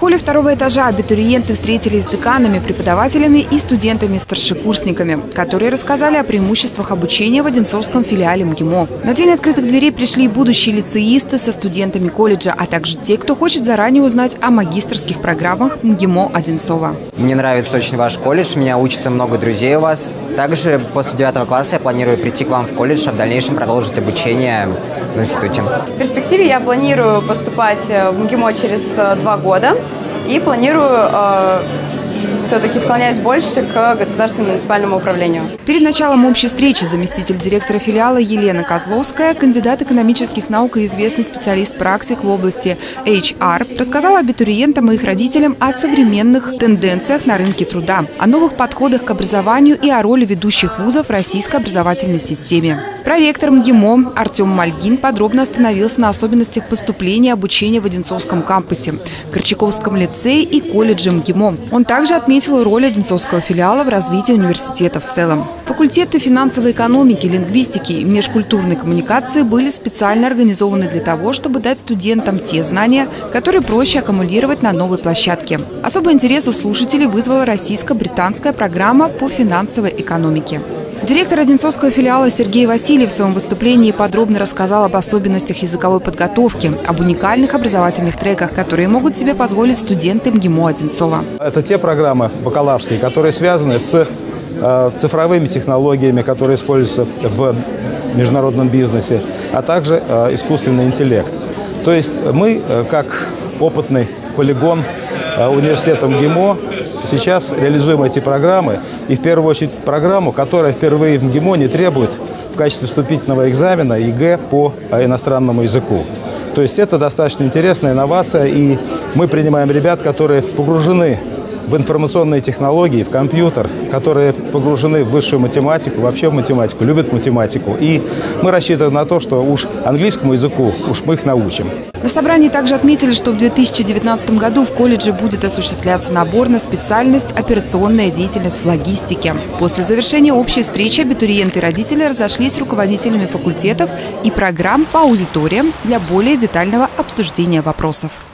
холле второго этажа абитуриенты встретились с деканами, преподавателями и студентами-старшекурсниками, которые рассказали о преимуществах обучения в Одинцовском филиале МГИМО. На день открытых дверей пришли будущие лицеисты со студентами колледжа, а также те, кто хочет заранее узнать о магистерских программах МГИМО Одинцова. Мне нравится очень ваш колледж, у меня учатся много друзей у вас. Также после 9 класса я планирую прийти к вам в колледж, а в дальнейшем продолжить обучение в институте. В перспективе я планирую поступать в МГИМО через 2 года и планирую все-таки склоняюсь больше к государственному муниципальному управлению. Перед началом общей встречи заместитель директора филиала Елена Козловская, кандидат экономических наук и известный специалист-практик в области HR, рассказала абитуриентам и их родителям о современных тенденциях на рынке труда, о новых подходах к образованию и о роли ведущих вузов в российской образовательной системе. Проректор МГИМО Артем Мальгин подробно остановился на особенностях поступления и обучения в Одинцовском кампусе, Корчаковском лицее и колледже МГИМО. Он также отметил роль Одинцовского филиала в развитии университета в целом. Факультеты финансовой экономики, лингвистики и межкультурной коммуникации были специально организованы для того, чтобы дать студентам те знания, которые проще аккумулировать на новой площадке. Особый интерес у слушателей вызвала российско-британская программа по финансовой экономике. Директор Одинцовского филиала Сергей Васильев в своем выступлении подробно рассказал об особенностях языковой подготовки, об уникальных образовательных треках, которые могут себе позволить студенты МГИМО Одинцова. Это те программы бакалаврские, которые связаны с цифровыми технологиями, которые используются в международном бизнесе, а также искусственный интеллект. То есть мы, как опытный полигон университета МГИМО, сейчас реализуем эти программы, и в первую очередь программу, которая впервые в МГИМО не требует в качестве вступительного экзамена ЕГЭ по иностранному языку. То есть это достаточно интересная инновация, и мы принимаем ребят, которые погружены в информационные технологии, в компьютер, которые погружены в высшую математику, вообще в математику, любят математику. И мы рассчитываем на то, что уж английскому языку мы их научим. На собрании также отметили, что в 2019 году в колледже будет осуществляться набор на специальность «Операционная деятельность в логистике». После завершения общей встречи абитуриенты и родители разошлись с руководителями факультетов и программ по аудиториям для более детального обсуждения вопросов.